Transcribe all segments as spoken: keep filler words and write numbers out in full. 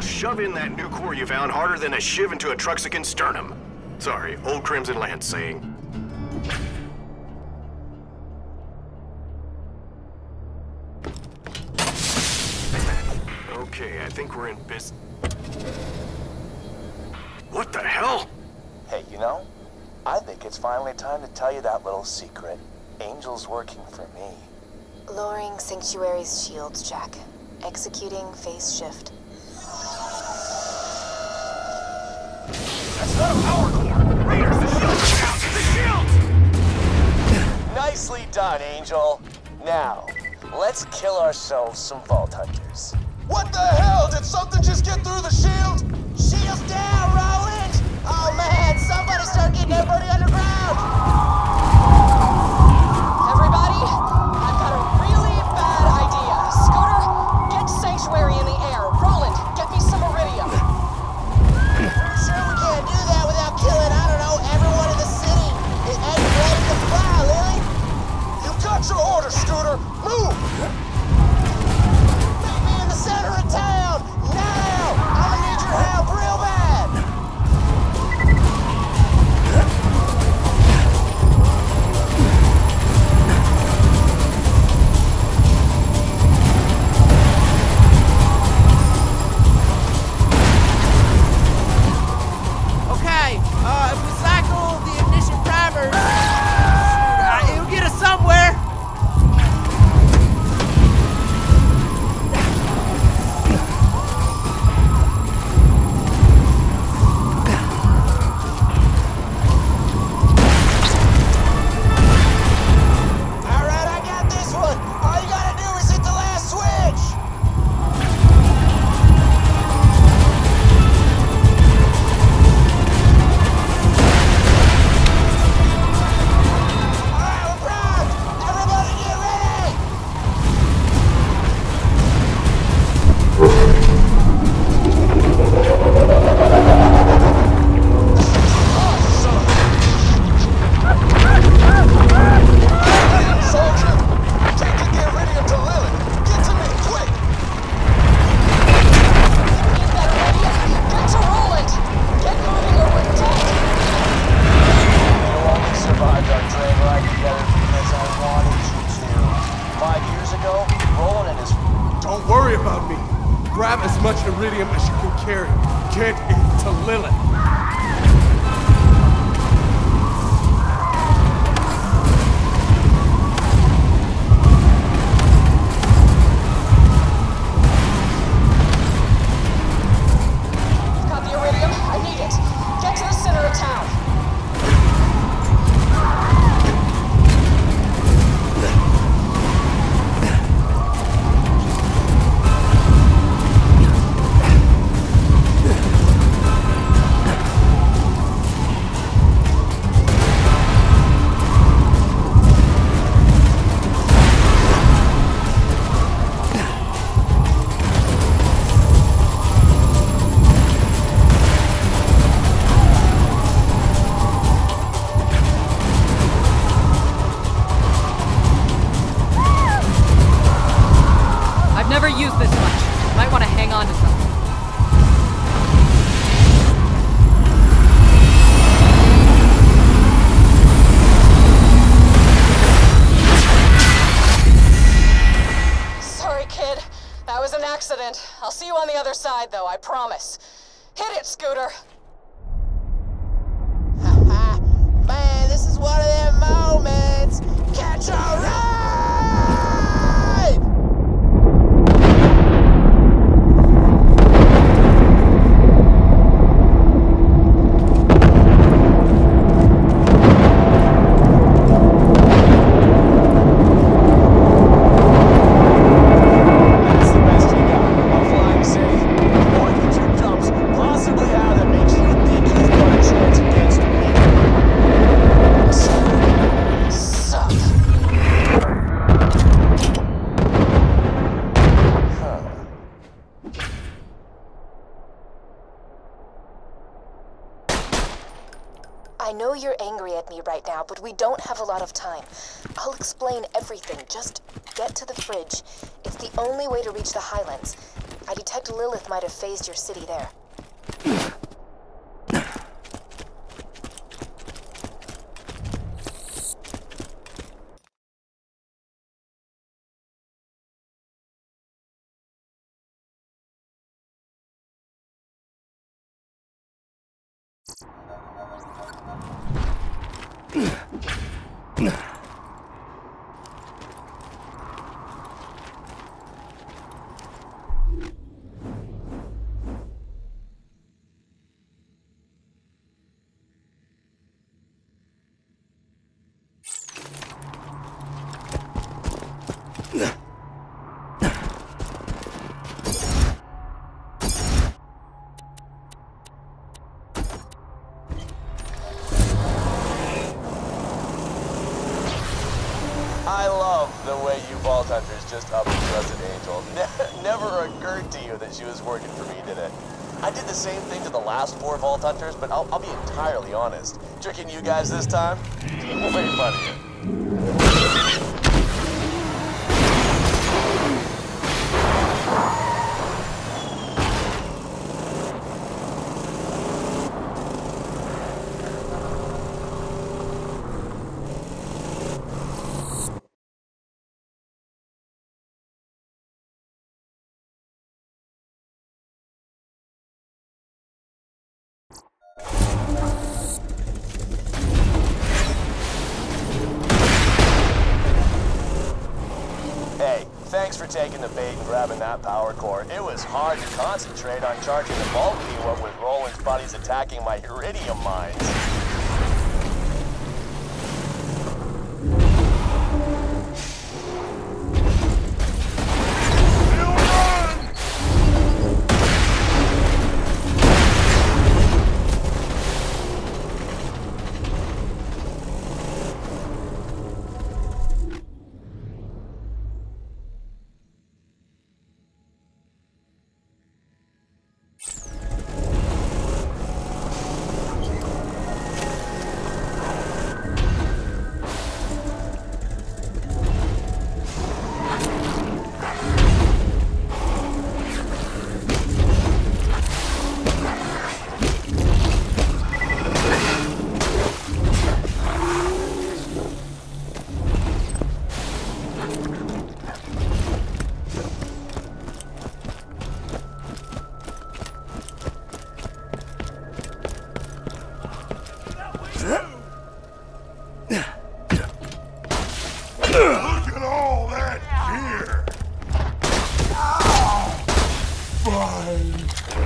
shove in that new core you found harder than a shiv into a Truxican sternum. Sorry, old Crimson Lance saying. Okay, I think we're in business. What the hell? Hey, you know, I think it's finally time to tell you that little secret. Angel's working for me. Lowering Sanctuary's shields, Jack. Executing phase shift. That's not a power core! Raiders, the shield! Out! The shield! Nicely done, Angel. Now, let's kill ourselves some Vault Hunters. What the hell? Did something just get through the shield? Shield's down, Roland! Oh man, somebody start getting everybody underground! Everybody, I've got a really bad idea. Scooter, get Sanctuary in the air. Roland, get me some Iridium. Sure we can't do that without killing, I don't know, everyone in the city. It ain't ready to fly, Lily. You got your orders, Scooter. Move! Meet me in the center of town, now! I'm gonna need your help real bad. Okay, uh, if we cycle the ignition primers, uh, it'll get us somewhere. All right, I got this one. All you gotta do is hit the last switch. All right, we're primed. Everybody get ready. Soldier, taking the Iridium to Lily. Get to me, quick. Get that Iridium. Get to Roland. Get moving or we're dead. You only survived our train ride together because I wanted you to. Five years ago, Roland and his... Don't worry about me. Grab as much iridium as you can carry. Get into Lilith. Got the Iridium. I need it. Get to the center of town. I've never used this much. Might want to hang on to something. Sorry, kid. That was an accident. I'll see you on the other side, though, I promise. Hit it, Scooter. Man, this is one of them moments. Catch a ride! That's the best you got. A flying city. More than two jumps. Possibly how that makes you think you've got a chance against me. Suck. I know you're angry at me right now, but we don't have a lot of time. I'll explain everything. Just get to the fridge. It's the only way to reach the Highlands. I detect Lilith might have phased your city there. I love the way you Vault Hunters just up and trusted Angel. Ne never occurred to you that she was working for me, did it? I did the same thing to the last four Vault Hunters, but I'll, I'll be entirely honest. Tricking you guys this time? Way funnier. Hey, thanks for taking the bait and grabbing that power core. It was hard to concentrate on charging the Vulcan, what with Roland's buddies attacking my Iridium mines. Look at all that gear! Ow! Fine.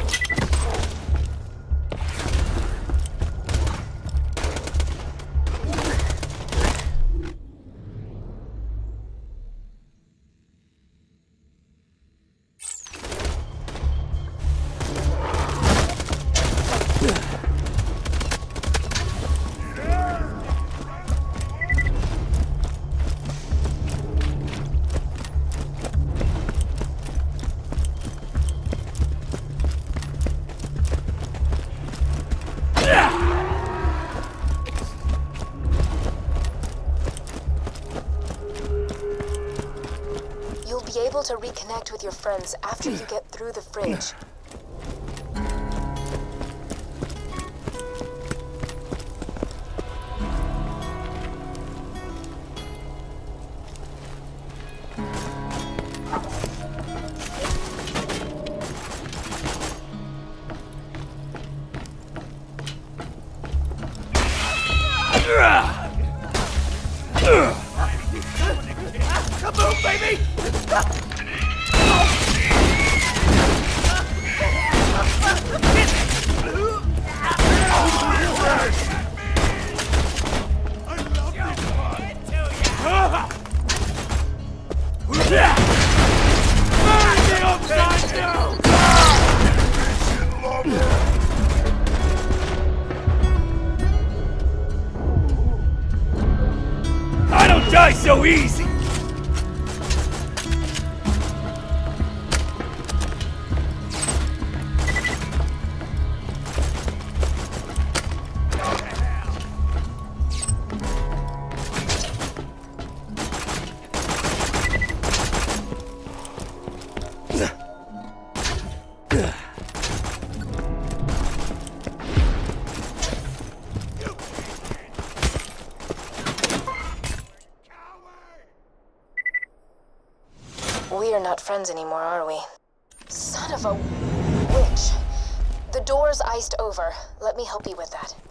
You'll be able to reconnect with your friends after you get through the fridge. Kaboom, baby! I don't die so easy! We're not friends anymore, are we? Son of a witch. The door's iced over. Let me help you with that.